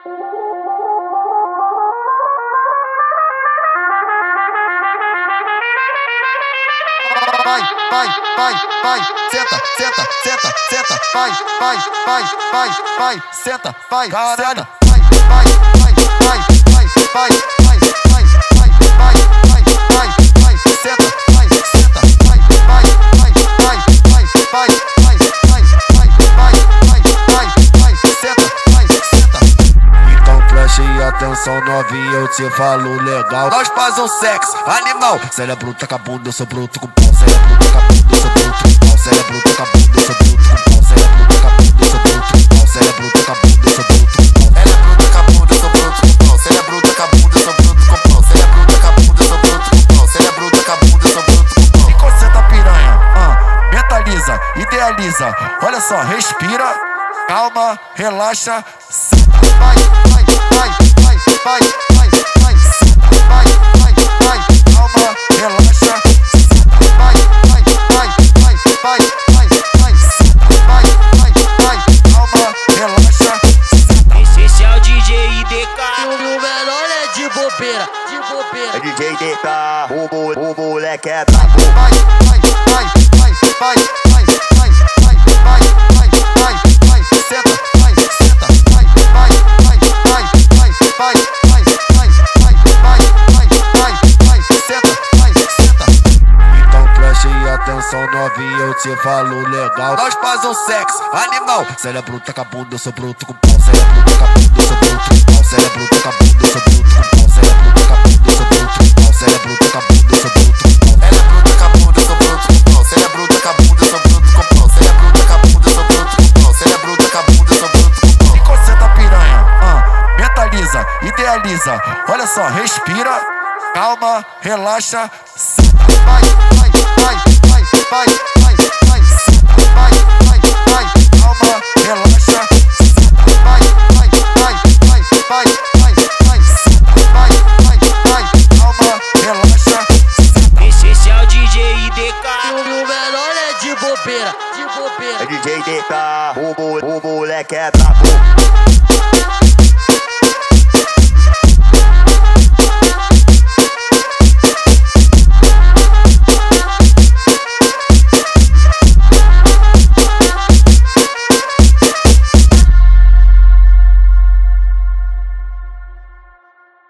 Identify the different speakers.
Speaker 1: Vai, senta, senta, senta, senta, vai, senta, vai, caralho, vai, senta, atenção novinha, eu te falo legal. Nós faz um sexo animal. Cê é bruta com a bunda, eu sou bruto com pau. Cê é bruta com a bunda, eu sou bruto com pau. Cê é bruta com a bunda, eu sou bruto com pau. Cê é bruta com a bunda, eu sou bruto com pau. Cê é bruta com a bunda, eu sou bruto com pau. Ela é bruta com a bunda, eu sou bruto com pau. Cê é bruta com a bunda, eu sou bruto com pau. Cê é bruta com a bunda, eu sou bruto com pau. Cê é bruta com a bunda, eu sou bruto com pau. E concentra piranha, mentaliza, idealiza. Olha só, respira, calma, relaxa. Vai, calma, relaxa. Vai, calma, relaxa.
Speaker 2: Esse é o DJ DK. O menor é de bobeira, de bobeira.
Speaker 3: É DJ DK, o moleque é brabo.
Speaker 1: Vai, senta, senta, atenção novinha, eu te falo legal. Nós faz um sexo animal. Cê é bruta com a bunda, eu sou bruto com pau. Cê é bruta com a bunda, eu sou bruto com pau. Cê é bruta com a bunda, eu sou bruto com pau. Cê é bruta com a bunda, eu sou bruto com pau. Cê é bruta com a bunda, eu sou bruto com pau. Ela é bruta com a bunda, eu sou bruto com pau. Cê é bruta com a bunda, eu sou bruto com pau. Cê é bruta com a bunda, eu sou bruto com pau. Cê é bruta com a bunda, eu sou bruto com pau. E concentra piranha, mentaliza, idealiza. Olha só, respira, calma, relaxa. Vai, calma, relaxa. Vai, calma, relaxa.
Speaker 2: Esse é o DJ DK. O menor é de bobeira, de bobeira.
Speaker 3: É DJ DK, o moleque é brabo.